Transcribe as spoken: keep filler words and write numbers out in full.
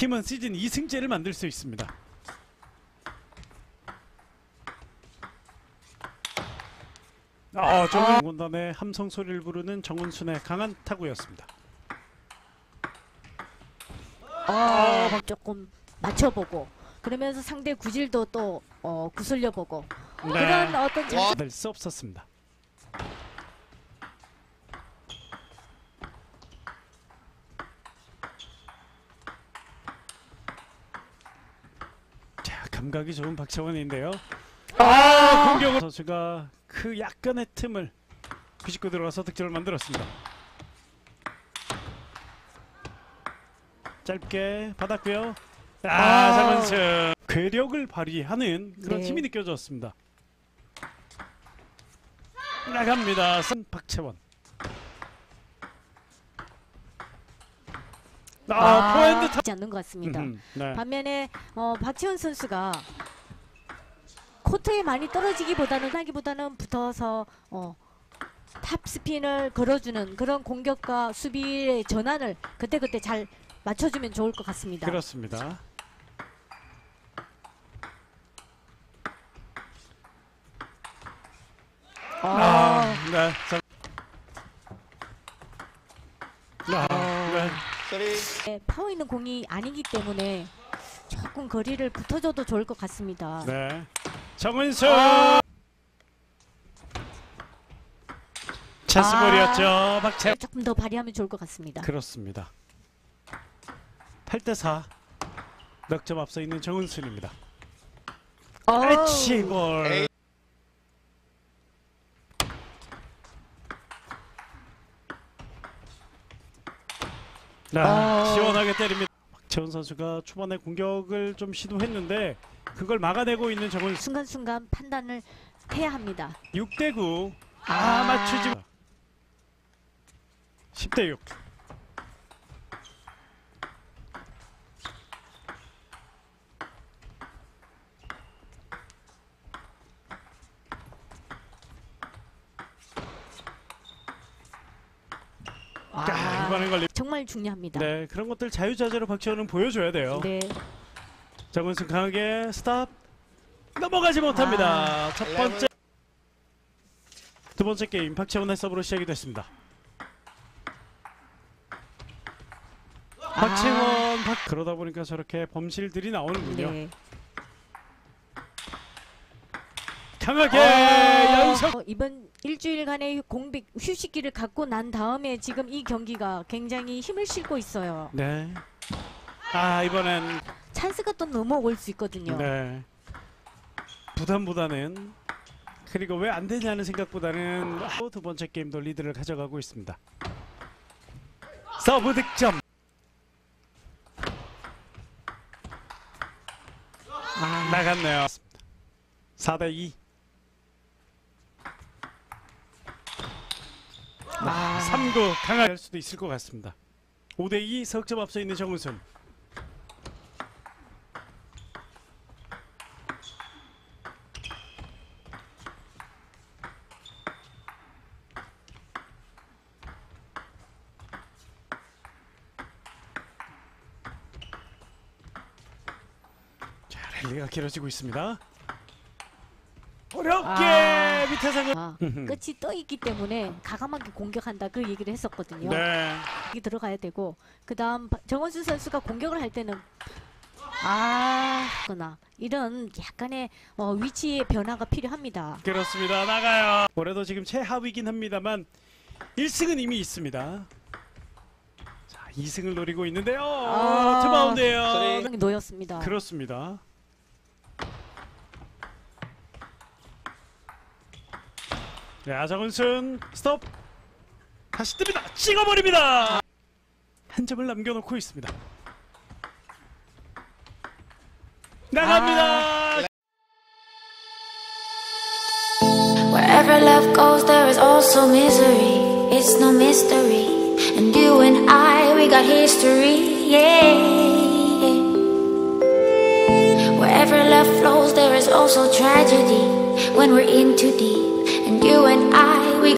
팀은 시즌 이 승째를 만들 수 있습니다. 아, 정은 응원단의 함성 소리를 부르는 정은순의 강한 타구였습니다. 어, 조금 맞춰보고 그러면서 상대 구질도 또 어, 구슬려보고 네. 그런 어떤 장... 받을 수 없었습니다. 자, 감각이 좋은 박채원인데요. 아, 공격을 선수가 그 약간의 틈을 비집고 들어가서 득점을 만들었습니다. 짧게 받았고요. 아, 장원승 괴력을 발휘하는 그런 네. 힘이 느껴졌습니다. 나갑니다. 선 박채원. 아, 아, 포핸드 타... 하지 않는 것 같습니다. 음흠, 네. 반면에 어, 박채원 선수가 코트에 많이 떨어지기보다는 하기보다는 붙어서 어, 탑 스핀을 걸어주는 그런 공격과 수비의 전환을 그때그때 잘 맞춰주면 좋을 것 같습니다. 그렇습니다. 어, 아, 네. 자, 아, 네. 네, 파워 있는 공이 아니기 때문에 조금 거리를 붙어줘도 좋을 것 같습니다. 네. 정은수 찬스볼이었죠. 아, 박채. 조금 더 발휘하면 좋을 것 같습니다. 그렇습니다. 팔 대 사. 넉 점 앞서 있는 정은순입니다. 애치볼. 아, 어. 시원하게 때립니다. 박채원 선수가 초반에 공격을 좀 시도했는데 그걸 막아내고 있는 정은순. 순간순간 판단을 해야 합니다. 육 대 구. 아, 아. 맞추지. 십 대 육. 아, 자, 이번엔 걸리. 정말 중요합니다. 네, 그런 것들 자유자재로 박채원은 보여줘야 돼요. 네. 정은승 강하게 스탑. 넘어가지 못합니다. 아. 첫 번째, 두 번째 게임 박채원의 서브로 시작이 됐습니다. 박채원, 아. 박... 그러다 보니까 저렇게 범실들이 나오는군요. 네. 강하게 어, 연속. 어, 이번 일주일간의 공백 휴식기를 갖고 난 다음에 지금 이 경기가 굉장히 힘을 싣고 있어요. 네. 아, 이번엔 찬스가 또 넘어올 수 있거든요. 네. 부담보다는, 그리고 왜 안 되냐는 생각보다는 두 번째 게임도 리드를 가져가고 있습니다. 서브 득점. 아, 나갔네요. 사 대 이. 아. 삼 구 강하게 할 수도 있을 것 같습니다. 오 대 이 석점 앞서 있는 정은순. 자, 랠리가 길어지고 있습니다. 어렵게 아. 밑에서. 아, 끝이 떠 있기 때문에 가감하게 공격한다 그 얘기를 했었거든요. 네. 여기 들어가야 되고 그 다음 정원수 선수가 공격을 할 때는 아, 그나 이런 약간의 어, 위치의 변화가 필요합니다. 그렇습니다. 나가요. 올해도 지금 최하위긴 합니다만 일 승은 이미 있습니다. 자, 이 승을 노리고 있는데요. 아. 투바운드예요. 놓였습니다. 그렇습니다. 자, 정은순 스톱. 다시 뜹니다. 찍어버립니다. 한 점을 남겨놓고 있습니다. 나갑니다. Wherever love goes, there is also misery. It's no mystery. And you and I, we got history. Yeah. Wherever love flows, there is also tragedy. When we're in too deep. And you and I, we